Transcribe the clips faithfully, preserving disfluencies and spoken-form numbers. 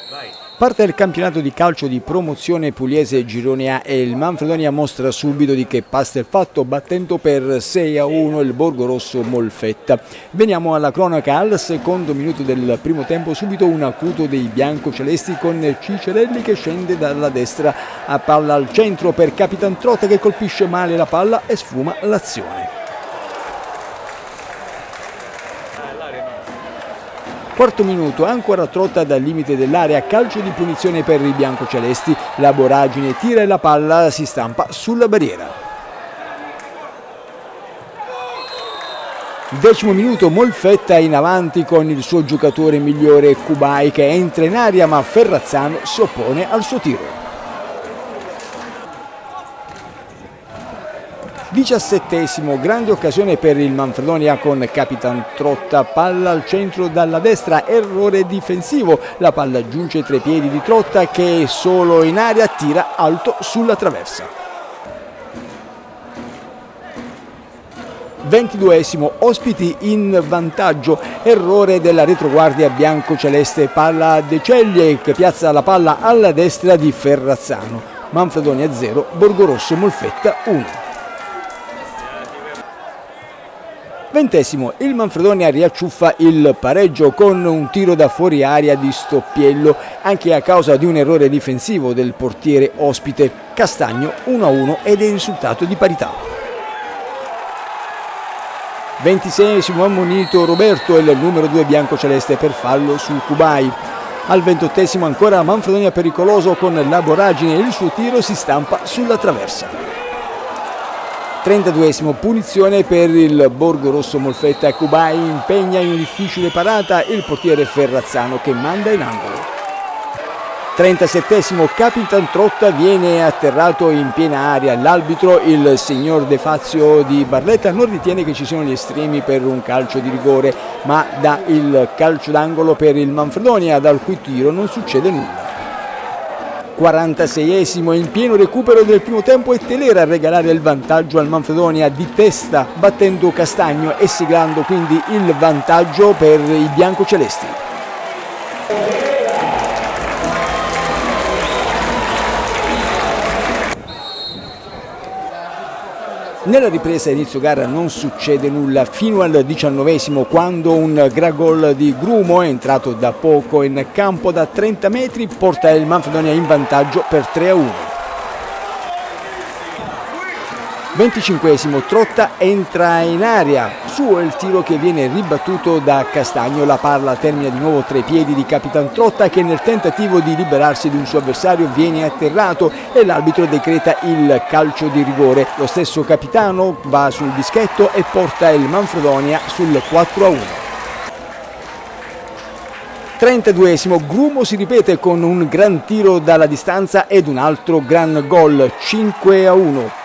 Parte il campionato di calcio di promozione pugliese Girone A e il Manfredonia mostra subito di che pasta è fatto battendo per sei a uno il Borgorosso Molfetta. Veniamo alla cronaca. Al secondo minuto del primo tempo subito un acuto dei biancocelesti con Cicerelli che scende dalla destra a palla al centro per Capitan Trotta che colpisce male la palla e sfuma l'azione. Quarto minuto, ancora Trotta dal limite dell'area, calcio di punizione per i biancocelesti, la Boragine tira e la palla si stampa sulla barriera. Decimo minuto, Molfetta in avanti con il suo giocatore migliore Kubai che entra in aria ma Ferrazzano si oppone al suo tiro. Diciassettesimo, grande occasione per il Manfredonia con Capitan Trotta, palla al centro dalla destra, errore difensivo, la palla giunge tra i piedi di Trotta che solo in aria tira alto sulla traversa. Ventiduesimo, ospiti in vantaggio, errore della retroguardia biancoceleste, palla a De Ceglie che piazza la palla alla destra di Ferrazzano. Manfredonia zero, Borgorosso Molfetta uno. Ventesimo, il Manfredonia riacciuffa il pareggio con un tiro da fuori area di Stoppiello, anche a causa di un errore difensivo del portiere ospite. Castagno uno a uno ed è il risultato di parità. Ventiseiesimo, ammonito Roberto, il numero due biancoceleste per fallo su Kubai. Al ventottesimo ancora Manfredonia pericoloso con la Boragine e il suo tiro si stampa sulla traversa. trentaduesimo, punizione per il Borgorosso Molfetta, Kubai impegna in una difficile parata il portiere Ferrazzano che manda in angolo. trentasettesimo, Capitan Trotta viene atterrato in piena aria, l'arbitro, il signor De Fazio di Barletta, non ritiene che ci siano gli estremi per un calcio di rigore, ma dà il calcio d'angolo per il Manfredonia, dal cui tiro non succede nulla. quarantaseiesimo, in pieno recupero del primo tempo è Telera a regalare il vantaggio al Manfredonia di testa battendo Castagno e siglando quindi il vantaggio per i biancocelesti. Nella ripresa inizio gara non succede nulla fino al diciannovesimo quando un gran gol di Grumo, entrato da poco in campo da trenta metri, porta il Manfredonia in vantaggio per tre a uno. venticinquesimo, Trotta entra in aria, suo il tiro che viene ribattuto da Castagno, la palla termina di nuovo tra i piedi di Capitan Trotta che nel tentativo di liberarsi di un suo avversario viene atterrato e l'arbitro decreta il calcio di rigore. Lo stesso capitano va sul dischetto e porta il Manfredonia sul quattro a uno. trentaduesimo, Grumo si ripete con un gran tiro dalla distanza ed un altro gran gol, cinque a uno.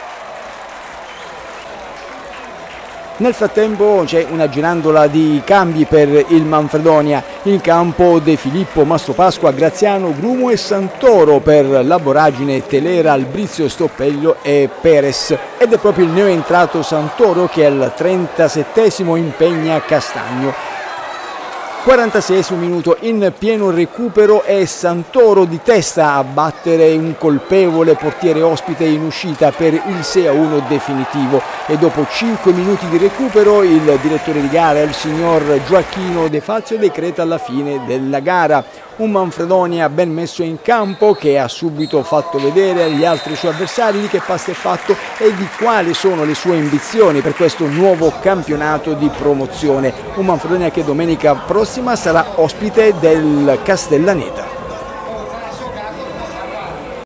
Nel frattempo c'è una girandola di cambi per il Manfredonia, in campo De Filippo, Mastropasqua, Graziano, Grumo e Santoro, per la Boragine, Telera, Albrizio, Stoppello e Perez. Ed è proprio il neoentrato Santoro che al trentasettesimo impegna Castagno. quarantaseiesimo minuto, in pieno recupero è Santoro di testa a battere un colpevole portiere ospite in uscita per il sei a uno definitivo e dopo cinque minuti di recupero il direttore di gara, il signor Gioacchino De Fazio, decreta la fine della gara. Un Manfredonia ben messo in campo che ha subito fatto vedere agli altri suoi avversari di che pasta è fatto e di quali sono le sue ambizioni per questo nuovo campionato di promozione. Un Manfredonia che domenica prossima sarà ospite del Castellaneta.